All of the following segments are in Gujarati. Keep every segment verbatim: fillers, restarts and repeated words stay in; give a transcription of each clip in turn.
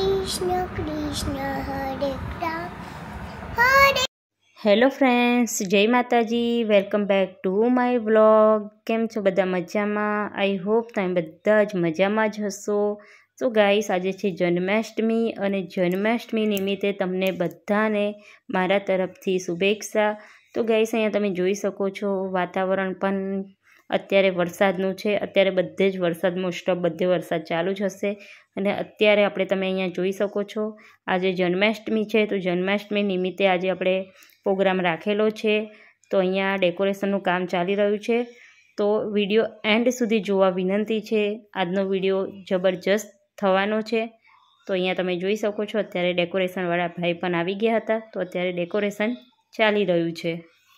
कृष्ण कृष्ण हरे राम हरे। हेलो फ्रेंड्स, जय माताजी। Welcome back to my vlog. केम छो बधा मजामां? आई होप तमे बधा ज मजामां ज हशो। तो गाइस, आज छे जन्माष्टमी अने जन्माष्टमी निमित्ते तमने बधाने मारा तरफथी शुभेच्छा। तो गाइस, अहींया तमे जोई शको छो वातावरण पण अत्यारे वरसादनुं छे। अत्यारे बधे ज वरसाद मोस्ट ऑफ बधे वरसाद चालू ज हशे अने अत्यारे आपणे तमे अहींया जोई शको छो आजे जन्माष्टमी छे। तो जन्माष्टमी निमित्ते आजे आपणे प्रोग्राम राखेलो छे। तो अहींया डेकोरेशननुं काम चाली रह्युं छे। तो विडियो एंड सुधी जोवा विनंती छे। आजनो विडियो जबरजस्त थवानो छे। तो अहींया तमे जोई शको छो अत्यारे डेकोरेशनवाळा भाई पण आवी गया हता। तो अत्यारे डेकोरेशन चाली रह्युं छे।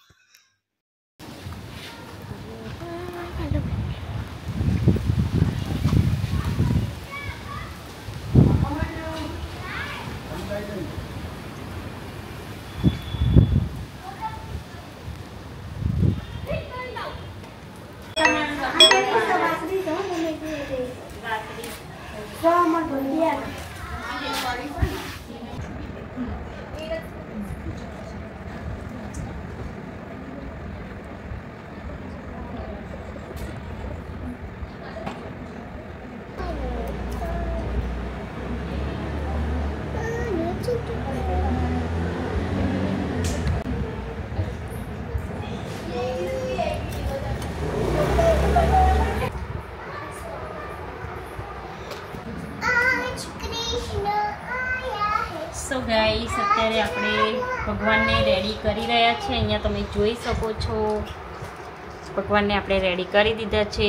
सो गाइस, अत्यारे आपणे भगवानने रेडी करी रह्या छे। अहींया तमे जोई शको छो भगवानने आपणे रेडी करी दीधा छे।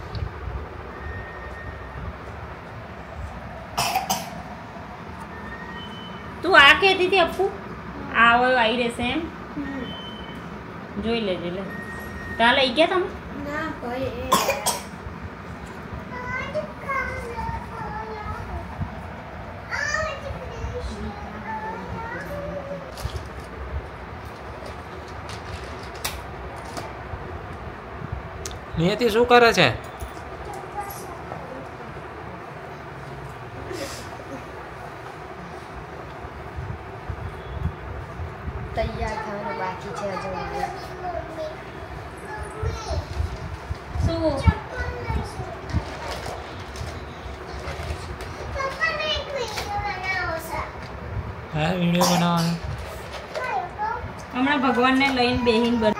तू आ कहती थी अपू आवे आई रहेशे एम जोई लेजे ले। ता लई गया तमे ना कोई નિયતિ શું કરે છે? તૈયાર થવાનું બાકી છે હજુ. શું હા વિડિયો બનાવવાનો. હમણાં ભગવાનને લઈને બેહીન બ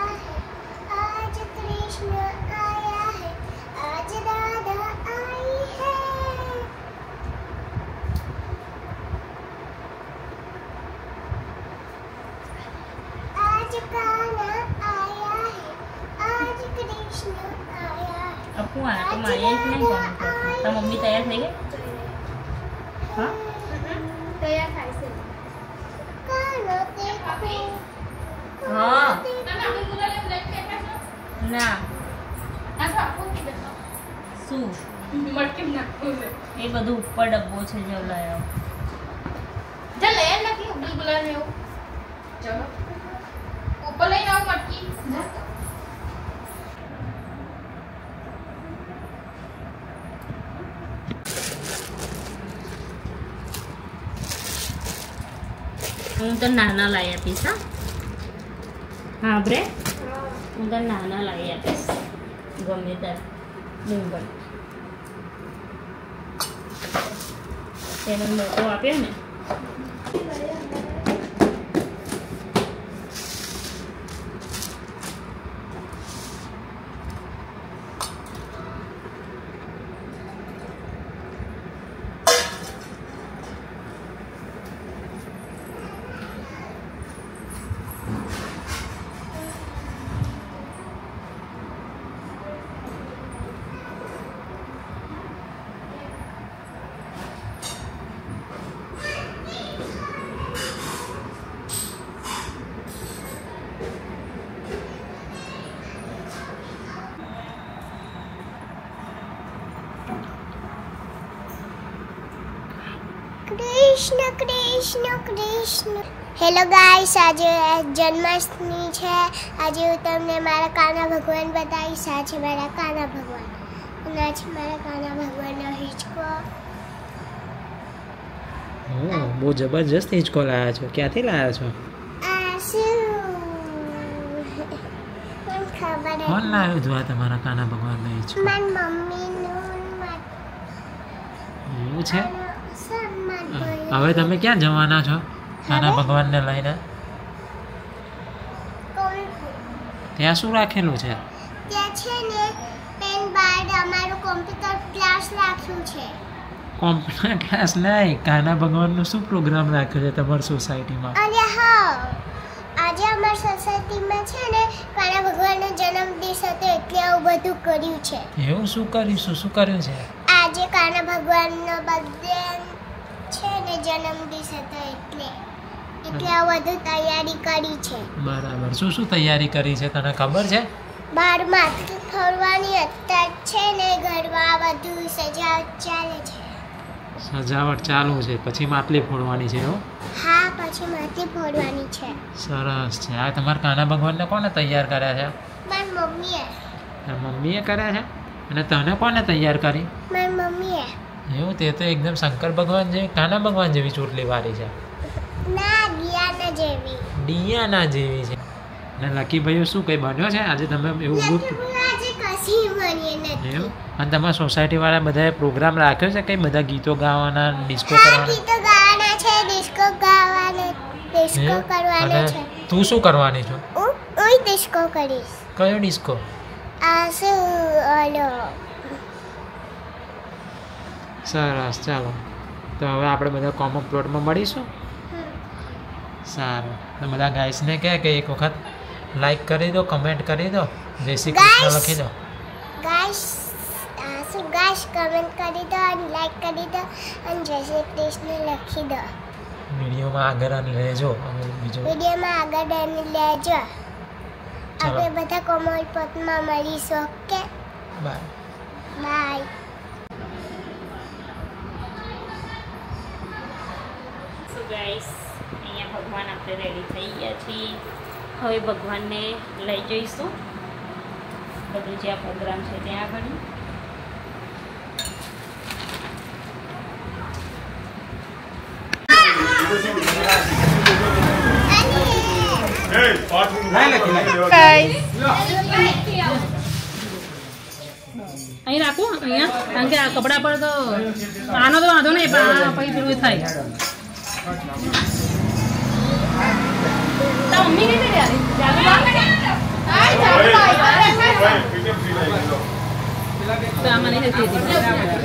अपू आ तो मारे नहीं कौन तो मम्मी तैयार થઈ ગઈ? हां તૈયાર થાય છે. हां ના શું મટકી નાખો એ બધું ઉપર ડબ્બો છે જો લાયો ચલ લે નથી ગુલગુલા ને એવું. ચલો ઉપર લઈને આવ મટકી. હું તો નાના લાવી આપીશ. હા હા બ્રે હું તો નાના લાવી આપીશ ગમે ત્યારે ડુંગર તેને મોટો આપ્યો ને. कृष्ण कृष्ण कृष्ण। हेलो गाइस, आज जन्माष्टमी है। आज हूँ तमने मारा काना भगवान बताईश। आज मारा काना भगवान आज मारा काना भगवान हिचको ઓહ બહુ જબરજસ્ત હિંચકો લાવ્યા છો. ક્યાંથી લાવ્યા છો? આ શું મને ખબર જ કોણ લાવ્યું હતું આ તમારા કાના ભગવાનનો હિંચકો? મારી મમ્મીનું એવું છે? સન્માન હવે તમે ક્યાં જવાના છો કાના ભગવાનને લઈને? ત્યાં શું રાખેલું છે? ત્યાં છે ને પેન બાર અમારું કોમ્પ્યુટર ક્લાસ રાખ્યું છે. કોમ્પ્યુટર ક્લાસ નહીં, કાના ભગવાનનો શું પ્રોગ્રામ રાખ્યો છે તમારી સોસાયટીમાં? અને હા આજે અમારી સોસાયટીમાં છે ને કાના ભગવાનનો જન્મદિવસ હતો એટલે આવું બધું કર્યું છે. એવું શું કરીશું? શું કર્યું છે? આજે કાના ભગવાનનો બર્થડે છે ને જન્મદિવસ હતો એટલે એટલે આ બધું તૈયારી કરી છે. બરાબર. શું શું તૈયારી કરી છે તને ખબર છે? બાર માથું ફોડવાની અત્યાર છે ને ઘરમાં બધું સજાવટ ચાલે છે. સજાવટ ચાલુ છે, પછી માટલી ફોડવાની છે એવું? હા પછી માથું ફોડવાની છે. સરસ છે. આ તમારા કાના ભગવાનને કોને તૈયાર કર્યા છે? મારી મમ્મીએ. તારી મમ્મીએ કર્યા છે? અને તને કોને તૈયાર કરી? મારી મમ્મીએ. એવું? તે તો એકદમ શંકર ભગવાન જેવી કાના ભગવાન જેવી ચોટલી વાળી છે. ના દિયાના જેવી. ડિયાના જેવી છે. અને લકી ભાઈઓ શું કંઈ બન્યો છે આજે? તમે એવું ગ્રુપ આજે કશી બની નથી. એવું? અને તમારા સોસાયટીવાળા બધાએ પ્રોગ્રામ રાખ્યો છે કંઈ બધા ગીતો ગાવાના, ડિસ્કો હા કરવાના? ગીતો ગાવાના છે, ડિસ્કો ગાવાના, ડિસ્કો એવું? કરવાનો અને છે. તું શું કરવાની છો? હું હું ડિસ્કો કરીશ. કયો ડિસ્કો? આ શું ઓલો સરસ. ચાલો તો હવે આપણે બધા કોમન પ્લોટમાં મળીશું. સારું. તો બધા ગાઈસને કહે કે એક વખત લાઈક કરી દો, કમેન્ટ કરી દો, જય શ્રી કૃષ્ણ Guys. લખી દો. ગાઈસ આ શું ગાઈસ કમેન્ટ કરી દો અને લાઈક કરી દો અને જય શ્રી કૃષ્ણ લખી દો. વિડીયોમાં આગળ અને રહેજો. હવે બીજું વિડીયોમાં આગળ અને લેજો. ચાલો. આપણે બધા કોમલ પોતમાં મળીશું. Okay bye. Bye. So guys અહીંયા ભગવાન આપણે રેડી થઈ ગયા છીએ. હવે ભગવાનને લઈ જઈશું બધું જે આ પ્રોગ્રામ છે ત્યાં આગળ. અહીં રાખું અહીંયા કારણ કે આ કપડા પર તો આનો તો વાંધો નહીં પણ આ પછી પેલું થાય. તો મમ્મી કઈ તો આમાં નહીં થતી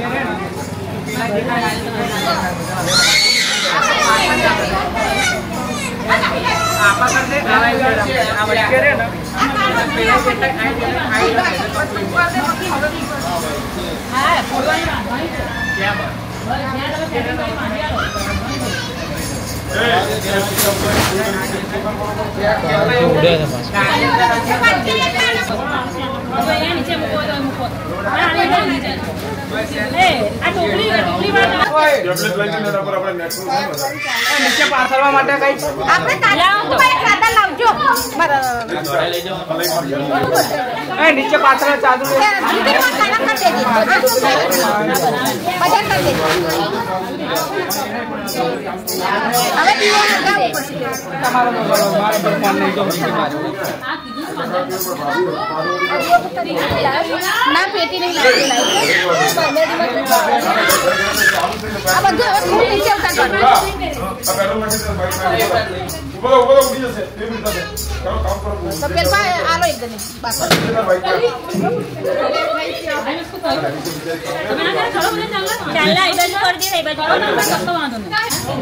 ઉડે છે પાછું. નીચે મૂકો તો મૂકો નીચે એ આ ટોપલી ટોપલી નીચે પાથરવા માટે કઈ આપણે ખાતા લાવજો નીચે પાથરવા ચાલુ તમારો મારો ફોન નહીં તો ના પેટી નહીં લાગી આ બધું હવે ખૂબ નીચે ઉતાર તો પેલા આલો એકદમ ચાલના એ બાજુ કરી દે એ બાજુ કશો વાંધો નહીં.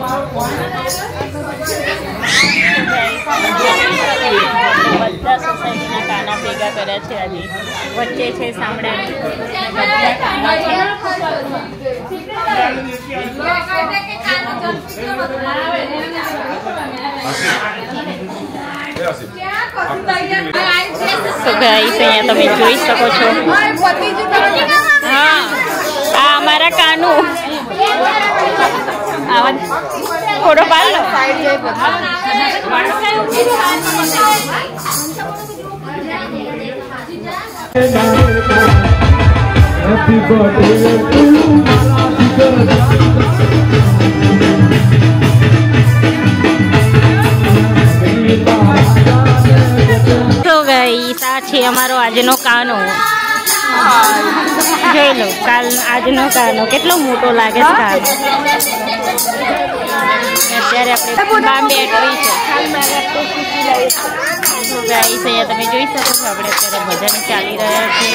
બધા સોસાયટીના કાના ભેગા કર્યા છે આજે. વચ્ચે છે સાંભળાની બધા કાના છે. તો ગાઈસ અહીંયા તમે જોઈ શકો છો. હા આ અમારા કાનું આવા થોડો પાડ લો. Happy birthday to you. આજનો કાનો જોઈ લો, કાલ આજનો કાનો કેટલો મોટો લાગે છે કાનો. અત્યારે આપણે બા બેઠી છે ગાઈસ, અહીંયા તમે જોઈ શકો છો. આપણે અત્યારે ભજન ચાલી રહ્યા છે.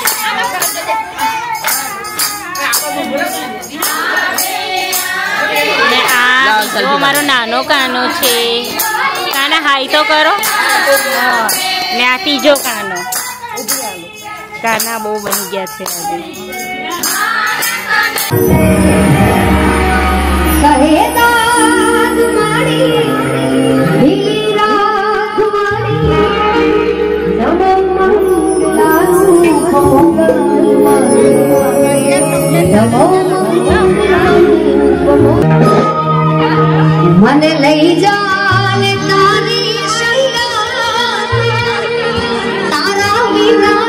ને આ જો અમારો નાનો કાનો છે. કાના હાઈ તો કરો. ને આ ત્રીજો કાનો. કાના બહુ બની ગયા છે મને લઈ જાને તારી સંગાત, તારા વિના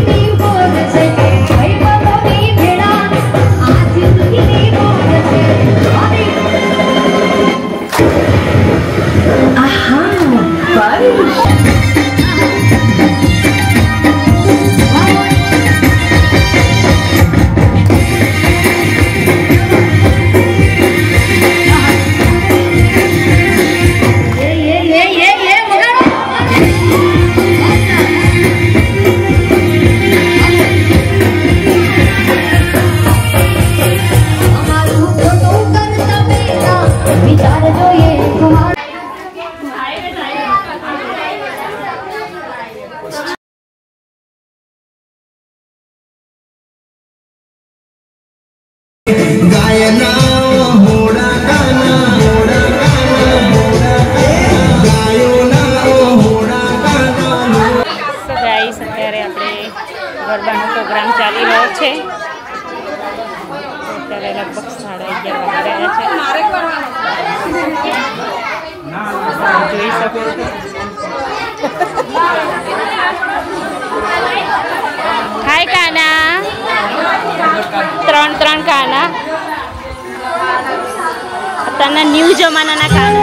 Thank you. અત્યારે આપણે ગરબાનો પ્રોગ્રામ ચાલી રહ્યો છે. અત્યારે લગભગ સાડા અગિયાર વાગી રહ્યા છે. જોઈ શકો છો. હાય કાના, ત્રણ ત્રણ કાના, અત્યારના ન્યૂ જમાનાના કાના.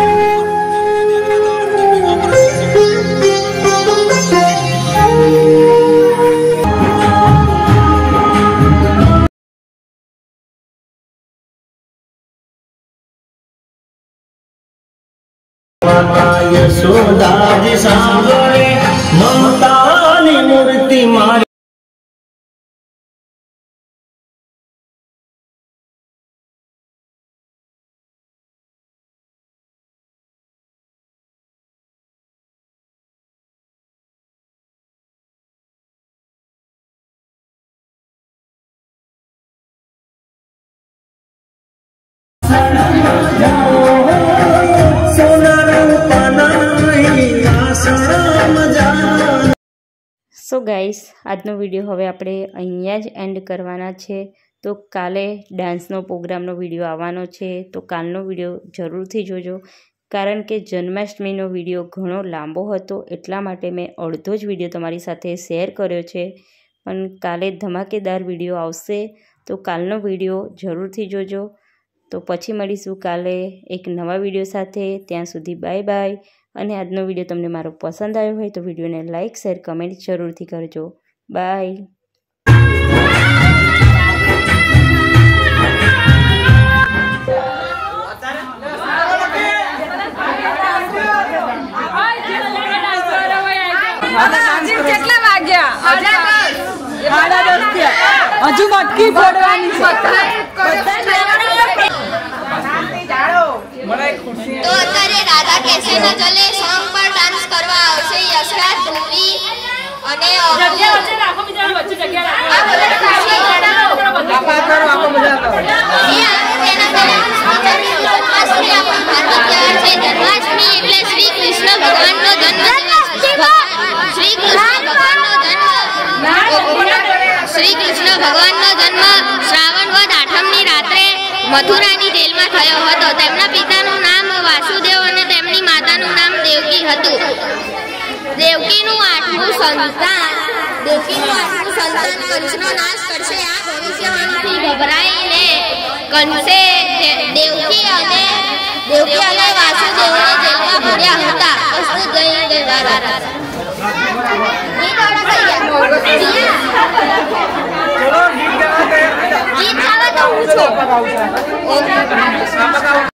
યશોદાજી સાંભળે મમતાની મૂર્તિ મારી. સો ગાઈસ, આજનો વિડીયો હવે આપણે અહીંયા જ એન્ડ કરવાના છે. તો કાલે ડાન્સનો પ્રોગ્રામનો વિડીયો આવવાનો છે, તો કાલનો વિડીયો જરૂરથી જોજો. કારણ કે જન્માષ્ટમીનો વિડીયો ઘણો લાંબો હતો, એટલા માટે મેં અડધો જ વિડીયો તમારી સાથે શેર કર્યો છે. પણ કાલે ધમાકેદાર વિડીયો આવશે, તો કાલનો વિડીયો જરૂરથી જોજો. તો પછી મળીશું કાલે એક નવા વિડીયો સાથે. ત્યાં સુધી બાય બાય. અને આજનો વિડીયો તમને મારો પસંદ આવ્યો હોય તો વિડીયોને લાઇક શેર કમેન્ટ જરૂરથી કરજો. બાય. કેટલા વાગ્યા? હજુ મટકી ફોડવાની છે. તો અત્યારે રાધા કેસે ન ચલે સોંગ પર ડાન્સ કરવા આવશે યશરાજ ધોવી અને જગ્યા વચ્ચે રાખો, બીજા વચ્ચે જગ્યા રાખો. આ બધા ખુશી આપા કરો આપો મજા કરો. એ તેના પહેલા જન્માષ્ટમી આપણો ભારત તહેવાર છે. જન્માષ્ટમી એટલે શ્રી કૃષ્ણ ભગવાનનો જન્મદિવસ. શ્રી કૃષ્ણ ભગવાનનો જન્મ શ્રી કૃષ્ણ ભગવાનનો જન્મ શ્રાવણ વદ આઠમની રાત્રે મથુરાની જેલમાં થયો હતો. તેમના પિતાનું નામ વાસુદેવ અને તેમની માતાનું નામ દેવકી હતું. દેવકીનું આઠમું સંતાન દેવકીનું આઠમું સંતાન કંસનો નાશ કરશે આ ભવિષ્યવાણીથી ગભરાઈને કંસે દેવકી અને દેવકી અને વાસુદેવને જેલમાં ભર્યા હતા. પ્રસ્તુત ગઈ ગઈ વાત ચલો ગીત ગાવા તૈયાર. ગીત ગાવા તો હું છું.